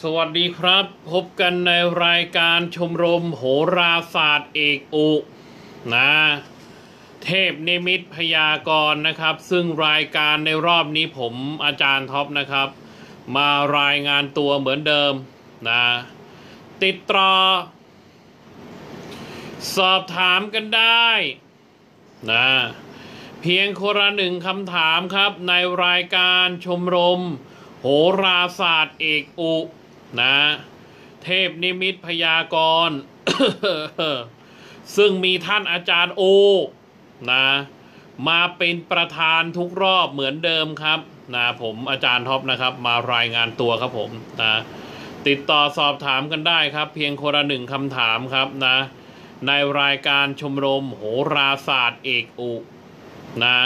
สวัสดีครับพบกันในรายการชมรมโหราศาสตร์เอกอุนะเทพนิมิตพยากรณ์นะครับซึ่งรายการในรอบนี้ผมอาจารย์ท็อปนะครับมารายงานตัวเหมือนเดิมนะติดต่อสอบถามกันได้นะเพียงคนละหนึ่งคำถามครับในรายการชมรมโหราศาสตร์เอกอุนะเทพนิมิตพยากรณ์ ซึ่งมีท่านอาจารย์โอนะมาเป็นประธานทุกรอบเหมือนเดิมครับนะผมอาจารย์ท็อปนะครับมารายงานตัวครับผมนะติดต่อสอบถามกันได้ครับเพียงคนละหนึ่งคำถามครับนะในรายการชมรมโหราศาสตร์เอกอุนะ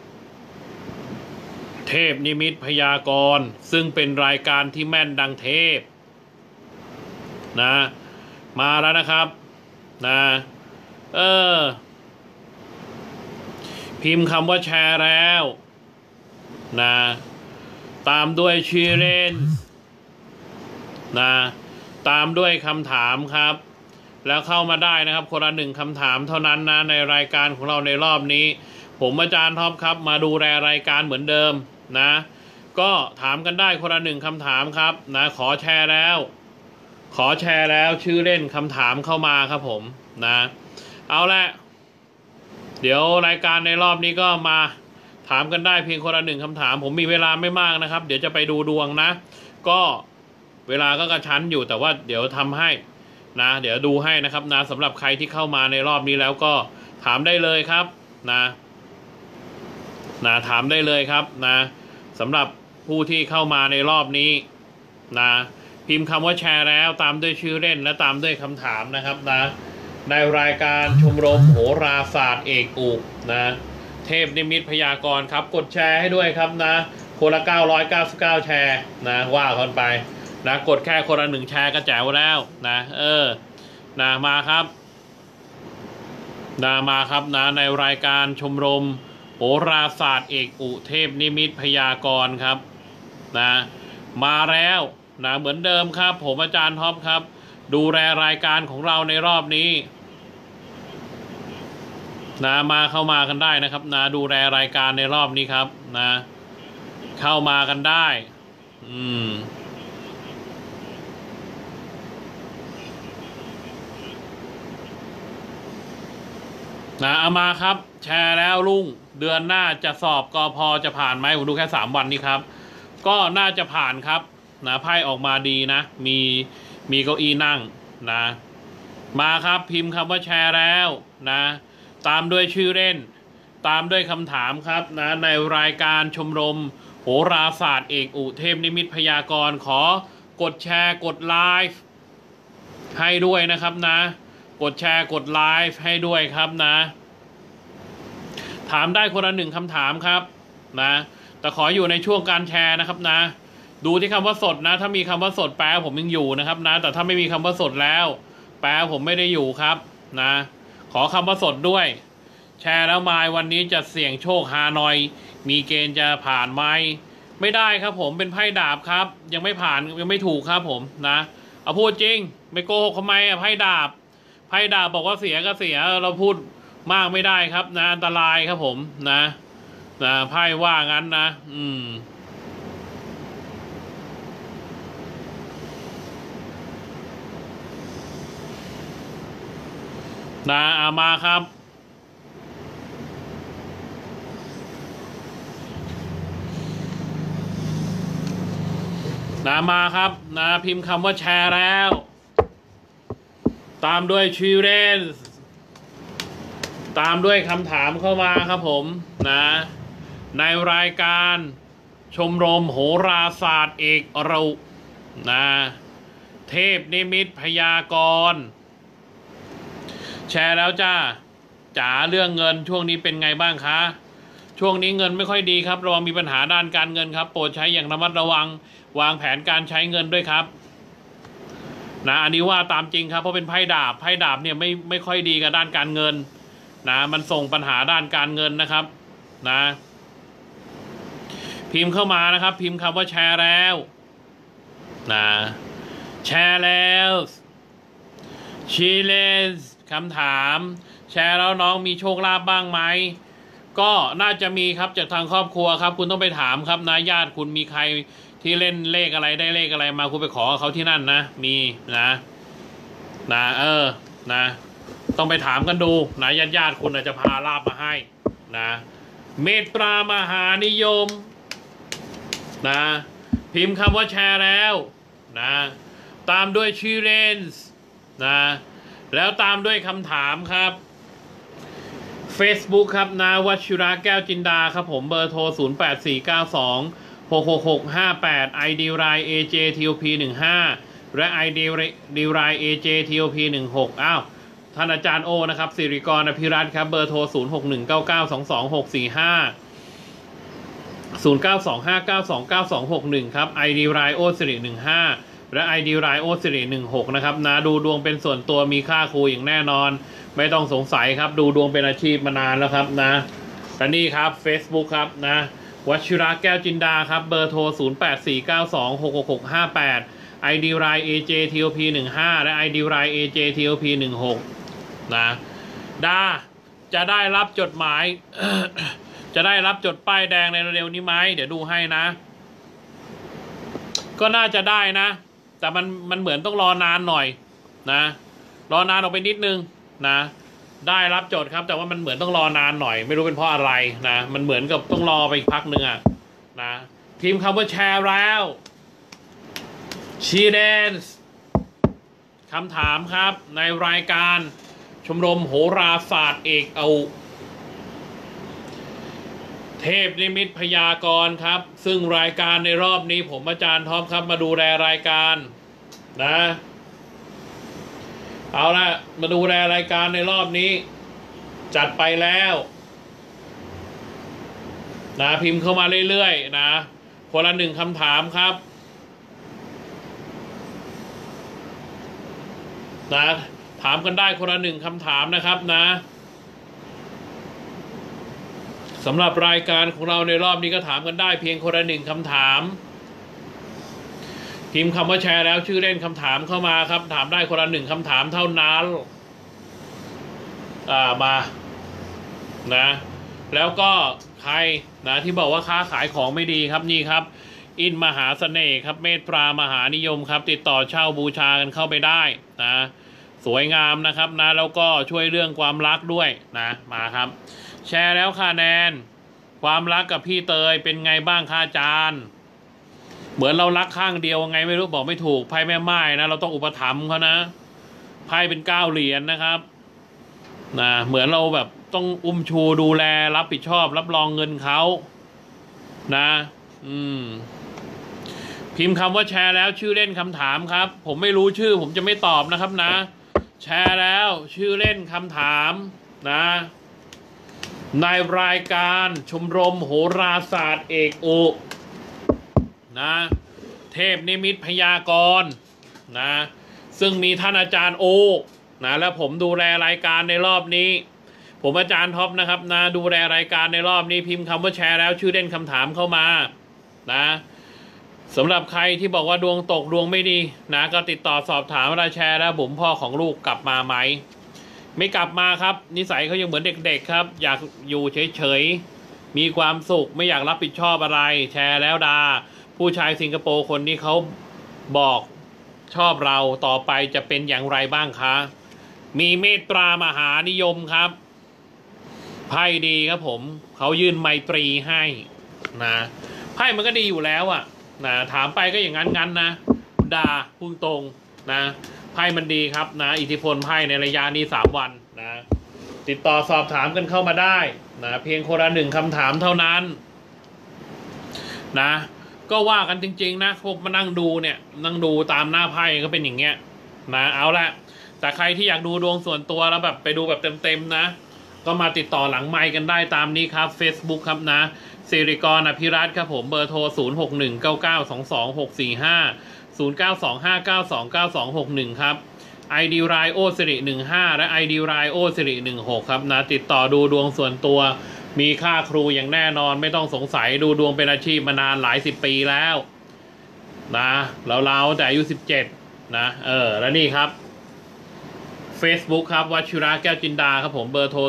เทพนิมิตพยากรณ์ซึ่งเป็นรายการที่แม่นดังเทพนะมาแล้วนะครับนะพิมพ์คำว่าแชร์แล้วนะตามด้วยชื่อเล่นนะตามด้วยคำถามครับแล้วเข้ามาได้นะครับคนละหนึ่งคำถามเท่านั้นนะในรายการของเราในรอบนี้ผมอาจารย์ท็อปครับมาดูแลรายการเหมือนเดิมนะก็ถามกันได้คนละหนึ่งคำถามครับนะขอแชร์แล้วชื่อเล่นคำถามเข้ามาครับผมนะเอาละเดี๋ยวรายการในรอบนี้ก็มาถามกันได้เพียงคนละหนึ่งคำถามผมมีเวลาไม่มากนะครับเดี๋ยวจะไปดูดวงนะก็เวลาก็กระชั้นอยู่แต่ว่าเดี๋ยวทำให้นะเดี๋ยวดูให้นะครับนะสำหรับใครที่เข้ามาในรอบนี้แล้วก็ถามได้เลยครับนะถามได้เลยครับนะสำหรับผู้ที่เข้ามาในรอบนี้นะพิมพ์คำว่าแชร์แล้วตามด้วยชื่อเล่นและตามด้วยคำถามนะครับนะในรายการชมรมโหราศาสตร์เอกอุนะเทพนิมิตพยากรณ์ครับกดแชร์ให้ด้วยครับนะคนละ999แชร์นะว่ากันไปนะกดแค่คนละ1แชร์ก็แจ๋วแล้วนะนะมาครับนะในรายการชมรมโหราศาสตร์เอกอุเทพนิมิตพยากรณ์ครับนะมาแล้วนะเหมือนเดิมครับผมอาจารย์ท็อปครับดูแลรายการของเราในรอบนี้นะเข้ามากันได้นะครับนะดูแลรายการในรอบนี้ครับนะเข้ามากันได้นะเอามาครับแชร์แล้วลุงเดือนหน้าจะสอบกพจะผ่านไหมผมดูแค่3 วันนี้ครับก็น่าจะผ่านครับนะไพ่ออกมาดีนะมีเก้าอี้นั่งนะมาครับพิมพ์คำว่าแชร์แล้วนะตามด้วยชื่อเล่นตามด้วยคำถามครับนะในรายการชมรมโหราศาสตร์เอกอุเทพนิมิตพยากรณ์ขอกดแชร์กดไลฟ์ให้ด้วยนะครับนะกดแชร์กดไลฟ์ให้ด้วยครับนะถามได้คนละ1คำถามครับนะแต่ขออยู่ในช่วงการแชร์นะครับนะดูที่คำว่าสดนะถ้ามีคำว่าสดแปลผมยังอยู่นะครับนะแต่ถ้าไม่มีคำว่าสดแล้วแปลผมไม่ได้อยู่ครับนะขอคำว่าสดด้วยแชร์แล้วมายวันนี้จะเสี่ยงโชคฮานอยมีเกณฑ์จะผ่านไหมไม่ได้ครับผมเป็นไพ่ดาบครับยังไม่ผ่านยังไม่ถูกครับผมนะเอาพูดจริงไม่โกหกทำไมไพ่ดาบบอกว่าเสียก็เสียเราพูดมากไม่ได้ครับนะอันตรายครับผมนะไพ่ว่างั้นนะเอามาครับมาครับพิมพ์คำว่าแชร์แล้วตามด้วยชื่อเล่นตามด้วยคำถามเข้ามาครับผมนะในรายการชมรมโหราศาสตร์เอกอุนะเทพนิมิตพยากรณ์แชร์แล้วจ้าจ๋าเรื่องเงินช่วงนี้เป็นไงบ้างคะช่วงนี้เงินไม่ค่อยดีครับระวังมีปัญหาด้านการเงินครับโปรดใช้อย่างระมัดระวังวางแผนการใช้เงินด้วยครับนะอันนี้ว่าตามจริงครับเพราะเป็นไพ่ดาบเนี่ยไม่ค่อยดีกับด้านการเงินนะมันส่งปัญหาด้านการเงินนะครับนะพิมพ์เข้ามานะครับพิมพ์คำว่าแชร์แล้วนะแชร์แล้วชีเลนคำถามแชร์แล้วน้องมีโชคลาภบ้างไหมก็น่าจะมีครับจากทางครอบครัวครับคุณต้องไปถามครับนะญาติคุณมีใครที่เล่นเลขอะไรได้เลขอะไรมาคุณไปขอเขาที่นั่นนะมีนะนะต้องไปถามกันดูนะญาติคุณอาจจะพาลาบมาให้นะเมตตามหานิยมนะพิมพ์คำว่าแชร์แล้วนะตามด้วยชื่อเล่นนะแล้วตามด้วยคำถามครับ Facebook ครับนะวชิระแก้วจินดาครับผมเบอร์โทร0849266658 ID Line AJTOP15 และ ID Line AJTOP16 อ้าวท่านอาจารย์โอนะครับสิริกรอภิรัตน์ครับเบอร์โทร0619922645 0925929261ครับ ID Line โอสิริ15และ ID Line โอสิริ16นะครับนะดูดวงเป็นส่วนตัวมีค่าครูอย่างแน่นอนไม่ต้องสงสัยครับดูดวงเป็นอาชีพมานานแล้วครับนะและนี่ครับ Facebook ครับนะวชิระแก้วจินดาครับเบอร์โทร0849266658 ID Line AJTOP15 และ ID Line AJTOP16 นะจะได้รับจดหมาย จะได้รับจดป้ายแดงในเร็วๆนี้ไหมเดี๋ยวดูให้นะก็น่าจะได้นะแต่มันเหมือนต้องรอนานหน่อยนะรอนานออกไปนิดนึงนะได้รับจดครับแต่ว่ามันเหมือนต้องรอนานหน่อยไม่รู้เป็นเพราะอะไรนะมันเหมือนกับต้องรอไปอีกพักหนึ่งอะนะพิมพ์คำว่าแชร์แล้วชีเดนส์คำถามครับในรายการชมรมโหราศาสตร์เอกเอาเทพนิมิตพยากรณ์ครับซึ่งรายการในรอบนี้ผมอาจารย์ท็อปครับมาดูแลรายการนะเอาละมาดูแลรายการในรอบนี้จัดไปแล้วนะพิมพ์เข้ามาเรื่อยๆนะคนละ1คำถามครับนะถามกันได้คนละ1คำถามนะครับนะสำหรับรายการของเราในรอบนี้ก็ถามกันได้เพียงคนละ1คำถามพิมพ์คำว่าแชร์แล้วชื่อเล่นคำถามเข้ามาครับถามได้คนละ1คำถามเท่านั้นมานะแล้วก็ใครนะที่บอกว่าค้าขายของไม่ดีครับนี่ครับอินมหาเสน่ห์ครับเมตตามหานิยมครับติดต่อเช่าบูชากันเข้าไปได้นะสวยงามนะครับนะแล้วก็ช่วยเรื่องความรักด้วยนะมาครับแชร์แล้วค่ะแนนความรักกับพี่เตยเป็นไงบ้างคะอาจารย์เหมือนเรารักข้างเดียวไงไม่รู้บอกไม่ถูกไพ่แม่ไม้นะเราต้องอุปถัมภ์เขานะไพ่เป็น9เหรียญนะครับนะเหมือนเราแบบต้องอุ้มชูดูแลรับผิดชอบรับรองเงินเขานะพิมพ์คำว่าแชร์แล้วชื่อเล่นคำถามครับผมไม่รู้ชื่อผมจะไม่ตอบนะครับนะแชร์แล้วชื่อเล่นคำถามนะในรายการชมรมโหราศาสตร์เอกอุนะเทพนิมิตพยากรณ์นะซึ่งมีท่านอาจารย์โอนะและผมดูแลรายการในรอบนี้ผมอาจารย์ท็อปนะครับนะดูแลรายการในรอบนี้พิมพ์คำว่าแชร์แล้วชื่อเล่นคำถามเข้ามานะสำหรับใครที่บอกว่าดวงตกดวงไม่ดีนะก็ติดต่อสอบถามว่าแชร์แล้วผมพ่อของลูกกลับมาไหมไม่กลับมาครับนิสัยเขายังเหมือนเด็กๆครับอยากอยู่เฉยๆมีความสุขไม่อยากรับผิดชอบอะไรแชร์แล้วดาผู้ชายสิงคโปร์คนนี้เขาบอกชอบเราต่อไปจะเป็นอย่างไรบ้างคะมีเมตตามหานิยมครับไพ่ดีครับผมเขายื่นไมตรีให้นะไพ่มันก็ดีอยู่แล้วอะนะถามไปก็อย่างนั้นนะดาพุ่งตรงนะไพ่มันดีครับนะอิทธิพลไพ่ในระยะนี้3 วันนะติดต่อสอบถามกันเข้ามาได้นะเพียงคนละ1คำถามเท่านั้นนะก็ว่ากันจริงๆนะพวกมานั่งดูเนี่ยนั่งดูตามหน้าไพ่ก็เป็นอย่างเงี้ยนะเอาละแต่ใครที่อยากดูดวงส่วนตัวแล้วแบบไปดูแบบเต็มๆนะก็มาติดต่อหลังไมค์กันได้ตามนี้ครับ Facebook ครับนะสิริกรอภิรัตน์ครับผมเบอร์โทร0619922645 0925929261ครับ ID Line โอสิริ15และ ID Line โอสิริ16ครับนะติดต่อดูดวงส่วนตัวมีค่าครูอย่างแน่นอนไม่ต้องสงสัยดูดวงเป็นอาชีพมานานหลาย10 ปีแล้วนะเราแต่อายุ17 นะแล้วนี่ครับ Facebook ครับวชิระแก้วจินดาครับผมเบอร์โทร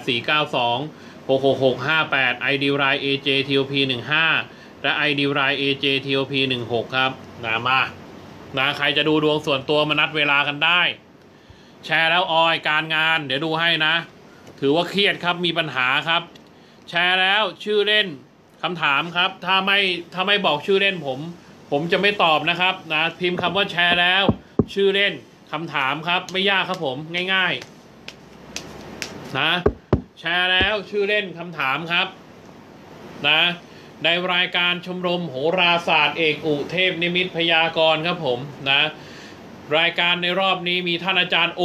0849266658 ID Line AJTOP 15และ ID Line AJTOP 16ครับมาใครจะดูดวงส่วนตัวมานัดเวลากันได้แชร์แล้วออยการงานเดี๋ยวดูให้นะถือว่าเครียดครับมีปัญหาครับแชร์แล้วชื่อเล่นคำถามครับถ้าไม่บอกชื่อเล่นผมจะไม่ตอบนะครับนะพิมพ์คำว่าแชร์แล้วชื่อเล่นคำถามครับไม่ยากครับผมง่ายๆนะแชร์แล้วชื่อเล่นคำถามครับนะในรายการชมรมโหราศาสตร์เอกอุเทพนิมิตพยากรณ์ครับผมนะรายการในรอบนี้มีท่านอาจารย์โอ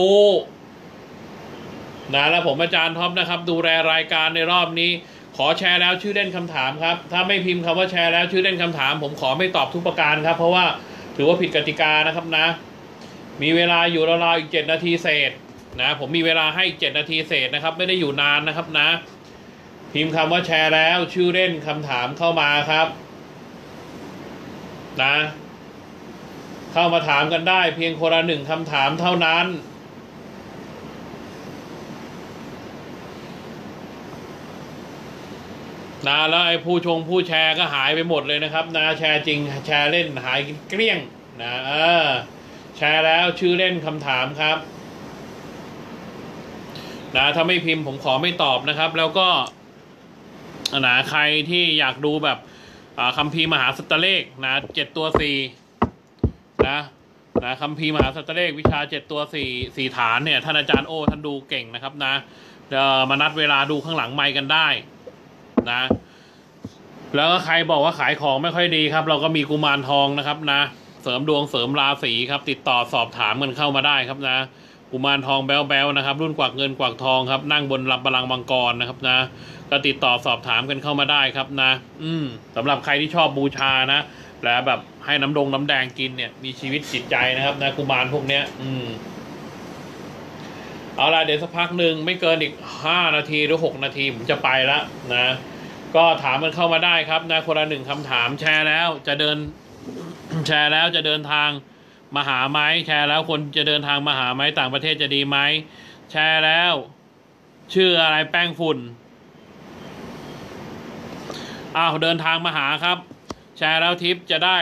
นะและผมอาจารย์ท็อปนะครับดูแลรายการในรอบนี้ขอแชร์แล้วชื่อเล่นคำถามครับถ้าไม่พิมพ์คำว่าแชร์แล้วชื่อเล่นคำถามผมขอไม่ตอบทุกประการครับเพราะว่าถือว่าผิดกติกานะครับนะมีเวลาอยู่ราวๆอีก7 นาทีเศษนะผมมีเวลาให้7 นาทีเศษนะครับไม่ได้อยู่นานนะครับนะพิมพ์คำว่าแชร์แล้วชื่อเล่นคำถามเข้ามาครับนะเข้ามาถามกันได้เพียงคนละ1 คำถามเท่านั้นนะแล้วไอ้ผู้แชร์ก็หายไปหมดเลยนะครับนะแชร์จริงแชร์เล่นหายเกลี้ยงนะแชร์แล้วชื่อเล่นคำถามครับนะถ้าไม่พิมพ์ผมขอไม่ตอบนะครับแล้วก็นะใครที่อยากดูแบบคัมภีร์มหาสัตตเลขนะ7 ตัว 4นะคัมภีร์มหาสัตตเลขวิชา7 ตัว 4 ฐานเนี่ยท่านอาจารย์โอท่านดูเก่งนะครับนะมานัดเวลาดูข้างหลังไมค์กันได้นะแล้วก็ใครบอกว่าขายของไม่ค่อยดีครับเราก็มีกุมารทองนะครับนะเสริมดวงเสริมราศีครับติดต่อสอบถามกันเข้ามาได้ครับนะกุมารทองแบ๊วๆนะครับรุ่นกวักเงินกวักทองครับนั่งบนบัลลังก์มังกรนะครับนะก็ติดต่อสอบถามกันเข้ามาได้ครับนะสำหรับใครที่ชอบบูชานะและแบบให้น้ำแดงกินเนี่ยมีชีวิตจิตใจนะครับนะกุมารพวกเนี้ยเอาล่ะเดี๋ยวสักพักหนึ่งไม่เกินอีก5 นาทีหรือ6 นาทีผมจะไปแล้วนะก็ถามกันเข้ามาได้ครับนะคนละ1 คำถามแชร์แล้วจะเดินทางมาหาไหมแชร์แล้วคนจะเดินทางมาหาไหมต่างประเทศจะดีไหมแชร์แล้วชื่ออะไรแป้งฝุ่นเดินทางมาหาครับแชร์แล้วทิปจะได้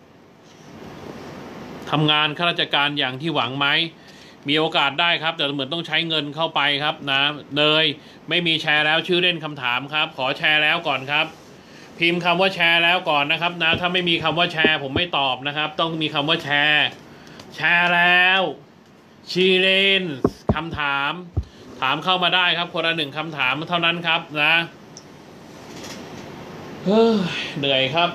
ทำงานข้าราชการอย่างที่หวังไหมมีโอกาสได้ครับแต่เหมือนต้องใช้เงินเข้าไปครับนะเลยไม่มีแชร์แล้วชื่อเล่นคำถามครับขอแชร์แล้วก่อนครับพิมพ์คำว่าแชร์แล้วก่อนนะครับนะถ้าไม่มีคำว่าแชร์ผมไม่ตอบนะครับต้องมีคำว่าแชร์แล้วชื่อเล่นคำถามเข้ามาได้ครับคนละ1 คำถามเท่านั้นครับนะเหนื่อยครับ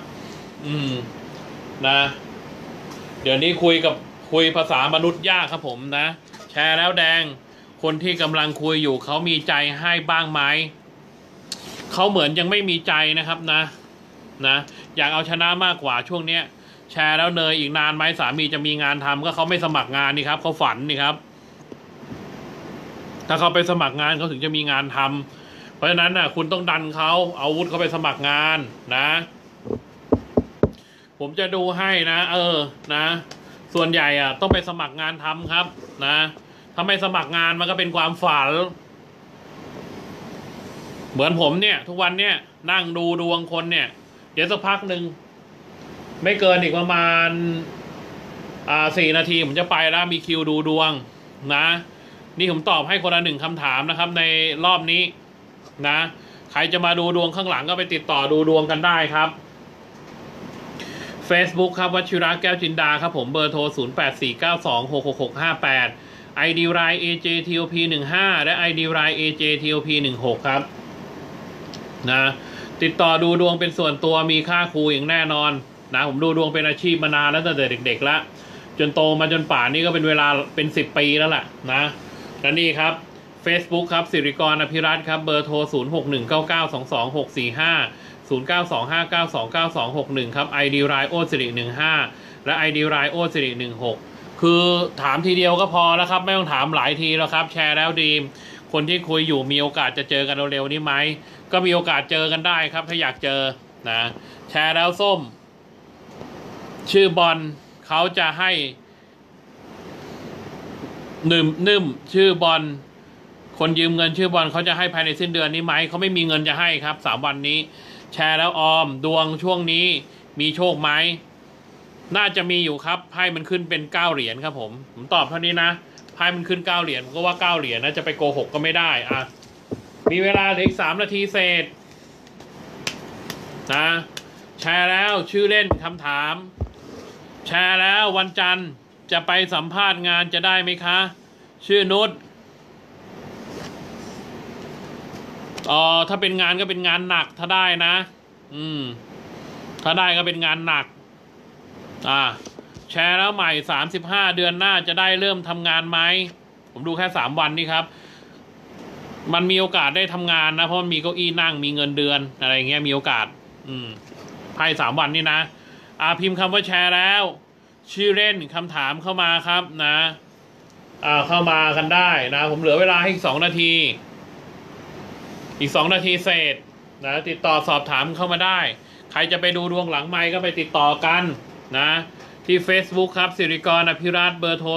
นะเดี๋ยวนี้คุยภาษามนุษย์ยากครับผมนะแชร์แล้วแดงคนที่กำลังคุยอยู่เขามีใจให้บ้างไหมเขาเหมือนยังไม่มีใจนะครับนะอยากเอาชนะมากกว่าช่วงเนี้ยแชร์แล้วเนยอีกนานไหมสามีจะมีงานทำก็เขาไม่สมัครงานนี่ครับเขาฝันนี่ครับถ้าเขาไปสมัครงานเขาถึงจะมีงานทำเพราะฉะนั้นน่ะคุณต้องดันเขาเอาวุฒิเขาไปสมัครงานนะผมจะดูให้นะนะส่วนใหญ่ต้องไปสมัครงานทำครับนะถ้าไม่สมัครงานมันก็เป็นความฝันเหมือนผมเนี่ยทุกวันเนี่ยนั่งดูดวงคนเนี่ยเดี๋ยวสักพักหนึ่งไม่เกินอีกประมาณ4 นาทีผมจะไปแล้วมีคิวดูดวงนะนี่ผมตอบให้คนละ1 คำถามนะครับในรอบนี้นะใครจะมาดูดวงข้างหลังก็ไปติดต่อดูดวงกันได้ครับ Facebook ครับวชิระแก้วจินดาครับผมเบอร์โทร0849266658 ID Line AJTOP 15และ ID Line AJTOP 16ครับนะติดต่อดูดวงเป็นส่วนตัวมีค่าครูอย่างแน่นอนนะผมดูดวงเป็นอาชีพมานานแล้วตั้งแต่เด็กๆแล้วจนโตมาจนป่านนี้ก็เป็นเวลาเป็น10 ปีแล้วแหละนะและนี่ครับ Facebook ครับสิริกรอภิรัตน์ครับเบอร์โทร0619922645 0925929261ครับ ID Line โอสิริ15และ ID Line โอสิริ16คือถามทีเดียวก็พอแล้วครับไม่ต้องถามหลายทีแล้วครับแชร์แล้วดีคนที่คุยอยู่มีโอกาสจะเจอกันเร็วๆนี้ไหมก็มีโอกาสเจอกันได้ครับถ้าอยากเจอนะแชร์แล้วส้มชื่อบอลเขาจะให้นึ่มชื่อบอลคนยืมเงินชื่อบอลเขาจะให้ภายในสิ้นเดือนนี้ไหมเขาไม่มีเงินจะให้ครับ3 วันนี้ แชร์แล้วออมดวงช่วงนี้มีโชคไหมน่าจะมีอยู่ครับไพ่มันขึ้นเป็น9 เหรียญครับผมตอบเท่านี้นะไพ่มันขึ้น9 เหรียญผมก็ว่า9 เหรียญนะจะไปโกหกก็ไม่ได้อ่ะมีเวลาเหลืออีก3 นาทีเศษนะแชร์แล้วชื่อเล่นคำถามแชร์แล้ววันจันทร์จะไปสัมภาษณ์งานจะได้ไหมคะชื่อนุชถ้าเป็นงานก็เป็นงานหนักถ้าได้นะถ้าได้ก็เป็นงานหนักแชร์แล้วใหม่35 เดือนหน้าจะได้เริ่มทำงานไหมผมดูแค่3 วันนี่ครับมันมีโอกาสได้ทำงานนะเพราะมันมีเก้าอี้นั่งมีเงินเดือนอะไรเงี้ยมีโอกาสไพ่3 วันนี่นะพิมพ์คำว่าแชร์แล้วชื่อเล่นคำถามเข้ามาครับนะเข้ามากันได้นะผมเหลือเวลาให้อีก2 นาทีอีก2 นาทีเศษนะติดต่อสอบถามเข้ามาได้ใครจะไปดูดวงหลังไมค์ก็ไปติดต่อกันนะที่ Facebook ครับสิริกรอภิรัตน์เบอร์โทร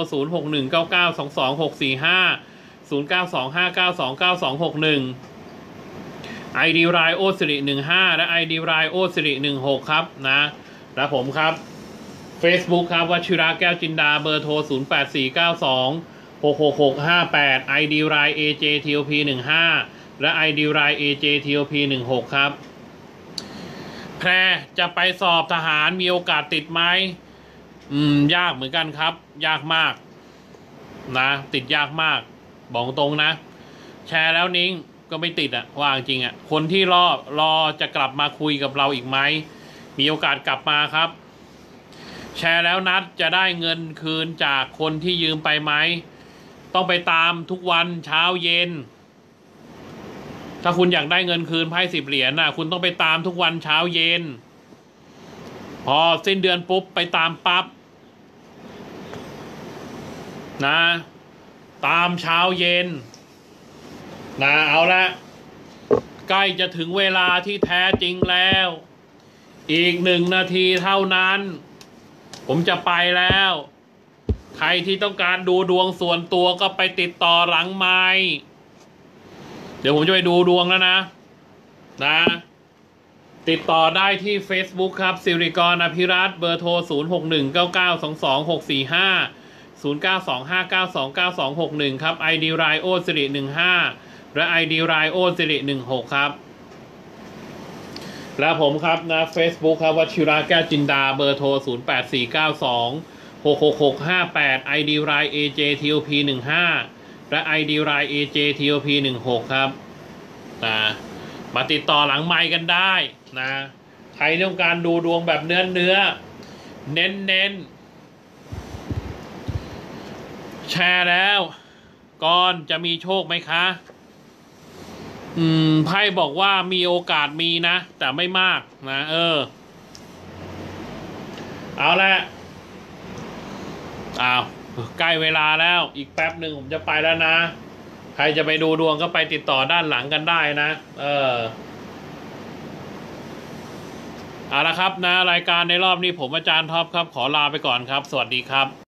0619922261 ID รายโอสิริ15และ ID รายโอสิริ16ครับนะและผมครับ Facebook ครับวชิระแก้วจินดาเบอร์โทร0849266658 ID ราย AJTOP 15และ ID ราย AJTOP 16ครับแพรจะไปสอบทหารมีโอกาสติดไหมยากเหมือนกันครับยากมากนะติดยากมากบอกตรงนะแชร์แล้วนิ้งก็ไม่ติดว่าจริงคนที่รอจะกลับมาคุยกับเราอีกไหมมีโอกาสกลับมาครับแชร์แล้วนัดจะได้เงินคืนจากคนที่ยืมไปไหมต้องไปตามทุกวันเช้าเย็นถ้าคุณอยากได้เงินคืนไพ่10 เหรียญคุณต้องไปตามทุกวันเช้าเย็นพอสิ้นเดือนปุ๊บไปตามปั๊บนะตามเช้าเย็นนะเอาละใกล้จะถึงเวลาที่แท้จริงแล้วอีก1 นาทีเท่านั้นผมจะไปแล้วใครที่ต้องการดูดวงส่วนตัวก็ไปติดต่อหลังไมค์เดี๋ยวผมจะไปดูดวงแล้วนะติดต่อได้ที่ Facebook ครับสิริกรอภิรัตน์เบอร์โทร0619922645 0925929261ครับ ID รายโอสิริ15และ ID รายโอสิริ16ครับและผมครับนะ Facebook ครับวชิระแก้วจินดาเบอร์โทร0849266658 ID ราย AJTOP 15และ ID ราย AJTOP 16ครับมาติดต่อหลังไมค์กันได้นะใครต้องการดูดวงแบบเนื้อเน้นแชร์แล้วก่อนจะมีโชคไหมคะไพ่บอกว่ามีโอกาสมีนะแต่ไม่มากนะเอาละใกล้เวลาแล้วอีกแป๊บหนึ่งผมจะไปแล้วนะใครจะไปดูดวงก็ไปติดต่อด้านหลังกันได้นะเอาละครับนะรายการในรอบนี้ผมอาจารย์ท็อปครับขอลาไปก่อนครับสวัสดีครับ